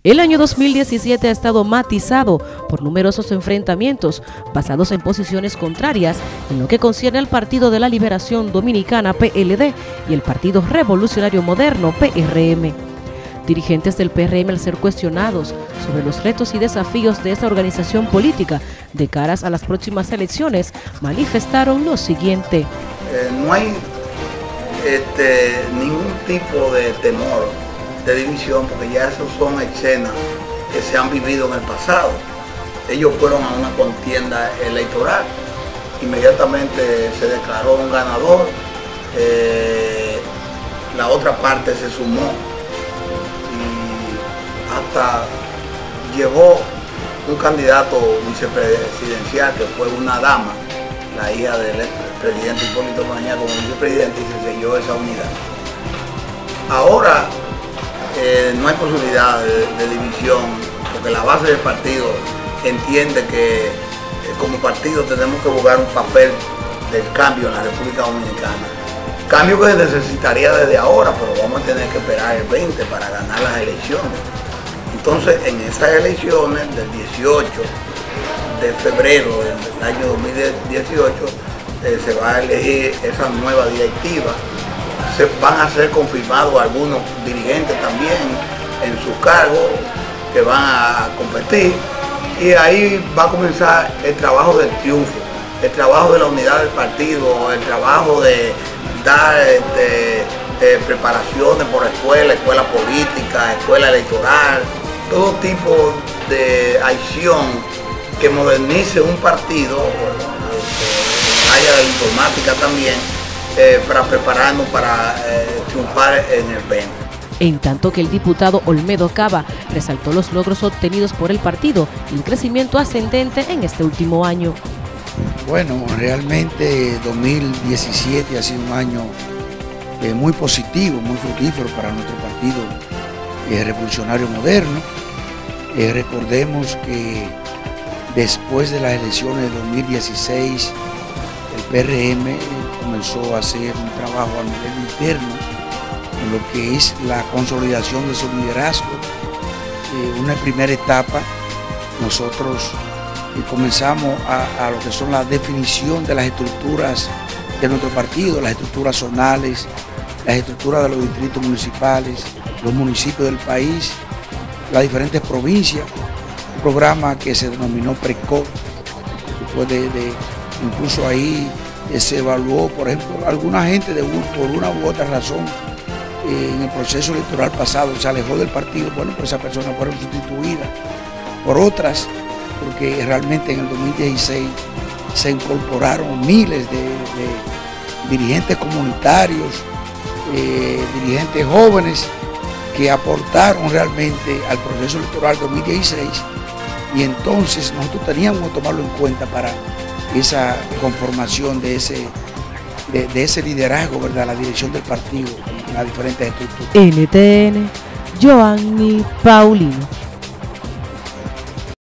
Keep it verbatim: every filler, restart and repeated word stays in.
El año dos mil diecisiete ha estado matizado por numerosos enfrentamientos basados en posiciones contrarias en lo que concierne al Partido de la Liberación Dominicana P L D y el Partido Revolucionario Moderno P R M. Dirigentes del P R M, al ser cuestionados sobre los retos y desafíos de esta organización política de caras a las próximas elecciones, manifestaron lo siguiente. Eh, no hay este, ningún tipo de temor de división, porque ya esas son escenas que se han vivido en el pasado. Ellos fueron a una contienda electoral, inmediatamente se declaró un ganador, eh, la otra parte se sumó y hasta llevó un candidato vicepresidencial que fue una dama, la hija del presidente Hipólito Mejía, como vicepresidente, y se selló esa unidad. Ahora eh, no hay posibilidad de, de división, porque la base del partido entiende que eh, como partido tenemos que jugar un papel del cambio en la República Dominicana. Cambio que necesitaría desde ahora, pero vamos a tener que esperar el veinte para ganar las elecciones. Entonces, en estas elecciones del dieciocho de febrero del año dos mil dieciocho, eh, se va a elegir esa nueva directiva. Se van a ser confirmados algunos dirigentes también en sus cargos que van a competir, y ahí va a comenzar el trabajo del triunfo, el trabajo de la unidad del partido, el trabajo de dar de, de preparaciones por escuela, escuela política, escuela electoral, todo tipo de acción que modernice un partido, área de informática también, eh, para prepararnos para eh, triunfar en el veinte. En tanto que el diputado Olmedo Cava resaltó los logros obtenidos por el partido y el crecimiento ascendente en este último año. Bueno, realmente dos mil diecisiete ha sido un año eh, muy positivo, muy fructífero para nuestro partido eh, revolucionario moderno. Eh, recordemos que después de las elecciones de dos mil dieciséis, el P R M comenzó a hacer un trabajo a nivel interno en lo que es la consolidación de su liderazgo. Eh, una primera etapa, nosotros eh, comenzamos a, a lo que son la definición de las estructuras de nuestro partido, las estructuras zonales, las estructuras de los distritos municipales, los municipios del país, las diferentes provincias, un programa que se denominó PRECO, después de, de incluso ahí eh, se evaluó, por ejemplo, alguna gente de un, por una u otra razón eh, en el proceso electoral pasado se alejó del partido, bueno, pues esas personas fueron sustituidas por otras, porque realmente en el dos mil dieciséis se incorporaron miles de, de dirigentes comunitarios, eh, dirigentes jóvenes, que aportaron realmente al proceso electoral dos mil dieciséis, y entonces nosotros teníamos que tomarlo en cuenta para esa conformación de ese, de, de ese liderazgo, ¿verdad? La dirección del partido en las diferentes estructuras. N T N, Joanny Paulino.